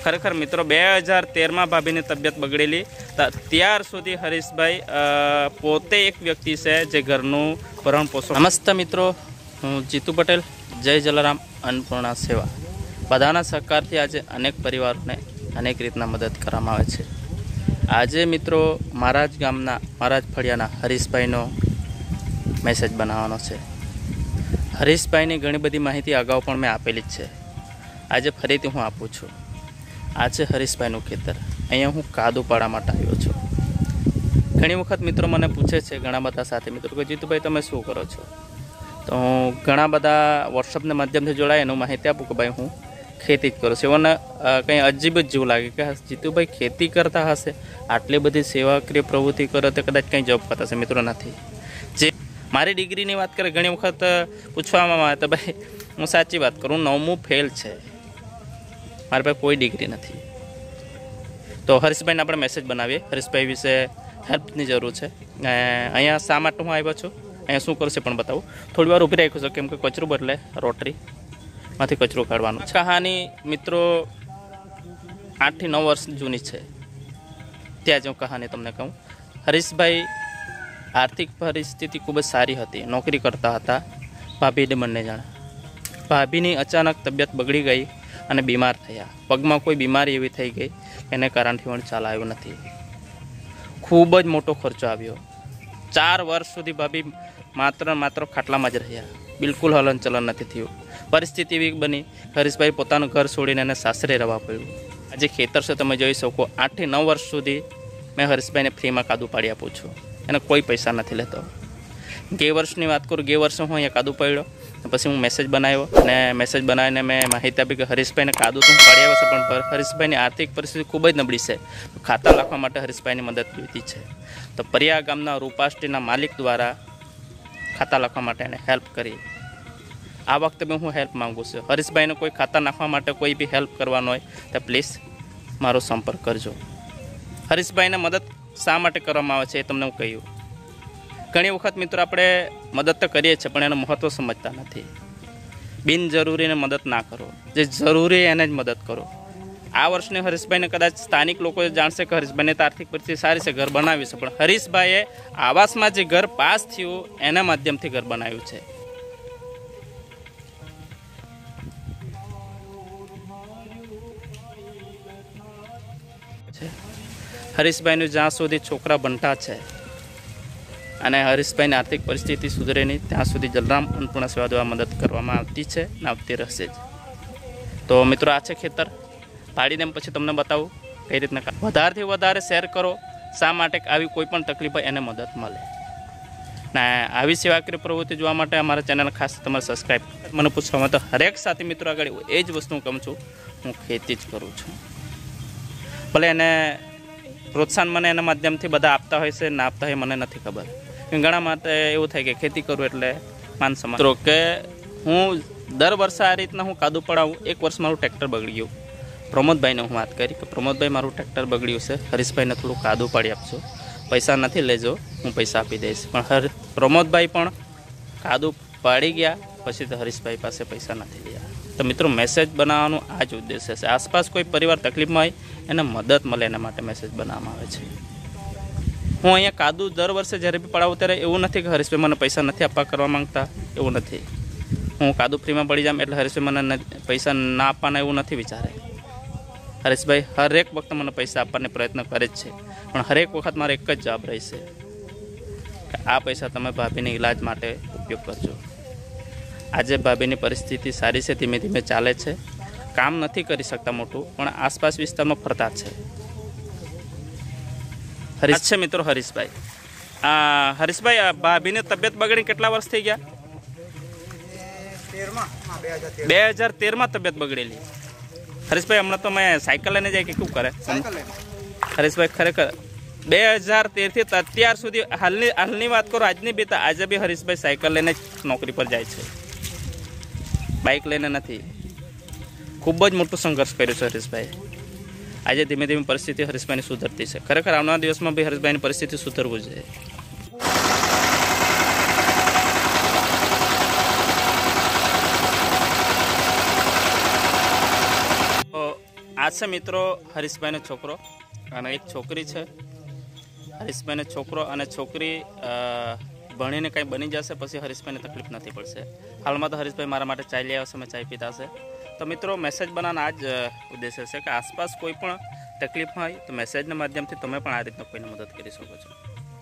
खरेखर मित्रों 2013 में भाभी ने तबियत बगड़ेली त्यार सुधी हरीशभाई पोते एक व्यक्ति से जे घरनु भरण पोषण। नमस्ते मित्रों, हूँ जीतू पटेल, जय जलाराम अन्नपूर्णा सेवा बधाना सहकार थी आज अनेक परिवार ने अनेक रीतना मदद करवामां आवे छे। आज मित्रों महाराज गामना महाराज फळियाना हरीशभाई नो मैसेज बनाववानो छे। हरीशभाई ने घणी बधी माहिती अगाऊ पण मैं आपेली ज छे, आज फरीथी हूँ आपू छूं। आज हरीशभाई खेतर अँ हूँ कादुपाड़ा माटे आव्यो छुं। घणी वखत मित्रों मैंने पूछे छे घणा बधा साथी मित्रों के जीतुभाई तमे शुं करो छो, तो हूँ घणा बधा वॉट्सअपने माध्यमथी जोड़ाय एनु माहिती आपूं के भाई हूँ खेती ज करूं छुं। एवोने कंई अजीब ज जेवुं लागे के जीतुभाई खेती करता हशे, आटली बधी सेवाकीय प्रवृत्ति करे तो कदाच कंई जॉब करता हशे। मित्रों नथी। जे मारी डिग्रीनी वात करे घणी वखत पूछवामां आवे तो भाई हूँ साची वात करूँ 9मुं फेल छे, मारे पास कोई डिग्री नहीं। तो हरीशभाई ने अपने मैसेज बनावीए। हरीशभाई विषे हेल्पनी जरूर है। अँ शा माटे हूँ आव्यो छुं, अँ शुं करशे पण बतावुं। थोड़ी वार ऊभी राख्युं छे केम के कचरू बदले रोटरी मांथी कचरू काढवानुं। कहानी मित्रों 8 થી 9 वर्ष जूनी है। त्यां ज कहानी तमने कहूँ। हरीशभाई आर्थिक परिस्थिति खूब ज सारी हती, नौकरी करता हता। भाभी ने बंने जण भाभीनी अचानक तबियत बगड़ी गई અને બીમાર થયા। પગમાં કોઈ બીમારી એવી થઈ ગઈ એને કારણથી પણ ચાલાયું નથી। ખૂબ જ મોટો ખર્ચો આવ્યો। 4 વર્ષ સુધી ભાભી માત્ર ખાટલામાં જ રહ્યા, બિલકુલ હલનચલન નથી થયું। પરિસ્થિતિ એવી બની હરીશભાઈ પોતાનું ઘર છોડીને એને સાસરે રહેવા પડ્યું। આજે ખેતર છે તમે જોઈ શકો। 8 થી 9 વર્ષ સુધી મેં હરીશભાઈને ફ્રીમાં કાદુ પાડી આપું છું, એને કોઈ પૈસા નથી લેતો। ગે વર્ષની વાત કરું, ગે વર્ષે હું અહીંયા કાદુ પાડ્યો, પછી હું મેसेज बनाव्यो અને મેसेज બનાવીને મેં માહિતી આપી કે હરીશભાઈને કાદુ તો હું પાડી આવ્યો છે, પણ હરીશભાઈની આર્થિક પરિસ્થિતિ ખૂબ જ નબળી છે। ખાતા રાખવા માટે હરીશભાઈની મદદ જોઈતી છે। તો પરિયા ગામના રૂપાષ્ટીના માલિક દ્વારા ખાતા રાખવા માટે એને હેલ્પ કરી। આ વખતે બી હું હેલ્પ માગું છું। હરીશભાઈને કોઈ ખાતા નાખવા માટે કોઈ બી હેલ્પ કરવાનો હોય તો પ્લીઝ મારો સંપર્ક કરજો। હરીશભાઈને મદદ શા માટે કરવામાં આવે છે એ તમને હું કહ્યું। घणी वखत मित्रों आपणे मदद तो करीए छे पण एनुं महत्व समझता नथी। बिनजरूरी ने मदद ना करो, जे जरूरी एने ज मदद करो। आ वर्षने हरीशभाई ने कदाच स्थानिक लोग जाणशे के हरीशभाई ने आर्थिक परिस्थिति सारी से घर बनाव्युं छे, पण हरीशभाईए आवास में जे घर पास थयुं एना माध्यमथी घर बनाव्युं छे। हरीशभाई ज्यां सुधी छोकरा बंटा छे અને હરીશભાઈની આર્થિક પરિસ્થિતિ સુધરે નહીં ત્યાં સુધી જલારામ અન્નપૂર્ણા સેવા દ્વારા મદદ કરવામાં આવતી છે ને આવતી રહેશે જ। તો મિત્રો આ છે ખેતર, પાડીને પછી તમને બતાવું કઈ રીતના। વધારેથી વધારે શેર કરો, શા માટે આવી કોઈ પણ તકલીફ હોય એને મદદ મળે ને। આવી સેવાકીય પ્રવૃત્તિ જોવા માટે અમારા ચેનલ ખાસ તમારે સબસ્ક્રાઈબ। મને પૂછવામાં તો હરેક સાથી મિત્રો આગળ એ જ વસ્તુ હું કહું છું, હું ખેતી જ કરું છું। ભલે એને પ્રોત્સાહન મને એના માધ્યમથી બધા આપતા હોય છે ના આપતા હોય મને નથી ખબર। ઘણા માટે એવું થાય કે ખેતી કરું એટલે માન સન્માન। મિત્રો કે હું દર વર્ષે આ રીતના હું કાદુ પડાવું। એક વર્ષ મારું ટ્રેક્ટર બગડી ગયું। પ્રમોદભાઈને હું વાત કરી કે પ્રમોદભાઈ મારું ટ્રેક્ટર બગડ્યું છે, હરીશભાઈને થોડું કાદુ પાડી આપજો, પૈસા નથી લેજો, હું પૈસા આપી દઈશ। પણ પ્રમોદભાઈ પણ કાદુ પાડી ગયા પછી તો હરીશભાઈ પાસે પૈસા નથી લીધા। તો મિત્રો મેસેજ બનાવવાનો આ જ ઉદ્દેશ્ય છે। આસપાસ કોઈ પરિવાર તકલીફમાં હોય એને મદદ મળે એના માટે મેસેજ બનાવવામાં આવે છે। હું અહીંયા કાદુ દર વર્ષે જ્યારે બી પડાવું ત્યારે એવું નથી કે હરીશભાઈ મને પૈસા નથી આપવા કરવા માંગતા, એવું નથી। હું કાદુ ફ્રીમાં પડી જામ એટલે હરીશભાઈ મને પૈસા ના આપવાના એવું નથી વિચારે। હરીશભાઈ હરેક વખતે મને પૈસા આપવાનો પ્રયત્ન કરે જ છે, પણ હરેક વખત મારો એક જ જવાબ રહેશે કે આ પૈસા તમે ભાભીને ઈલાજ માટે ઉપયોગ કરજો। આજે ભાભીની પરિસ્થિતિ સારી છે, ધીમે ધીમે ચાલે છે, કામ નથી કરી શકતા મોટું, પણ આસપાસ વિસ્તારમાં ફરતા છે। હરીશ છે મિત્રો હરીશભાઈ। હરીશભાઈ ભાભીની તબિયત બગડી કેટલા વર્ષ થઈ ગયા? 2013 માં તબિયત બગડેલી। હરીશભાઈ હમણાં તો મેં સાયકલ લઈને જાય કે શું કરે હરીશભાઈ? ખરેખર 2013 થી અત્યાર સુધી હાલની વાત કરો, આજની બી, આજે બી હરીશભાઈ સાયકલ લઈને નોકરી પર જાય છે, બાઇક લઈને નથી। ખૂબ જ મોટો સંઘર્ષ કર્યો છે હરીશભાઈ। આજે ધીમે ધીમે પરિસ્થિતિ હરીશભાઈની સુધરતી છે। ખરેખર આવનારા દિવસમાં બી હરીશભાઈની પરિસ્થિતિ સુધરવું જોઈએ। આ છે મિત્રો હરીશભાઈનો છોકરો અને એક છોકરી છે. હરીશભાઈનો છોકરો અને છોકરી ભણીને કંઈ બની જશે પછી હરીશભાઈને તકલીફ નથી પડશે. હાલમાં તો હરીશભાઈ મારા માટે ચાય લઈ આવશે, મેં ચાય પીતા છે. તો મિત્રો મેસેજ બનાવવાનો આ જ ઉદ્દેશ્ય છે કે આસપાસ કોઈ પણ તકલીફ હોય તો મેસેજના માધ્યમથી તમે પણ આ રીતના કોઈને મદદ કરી શકો છો.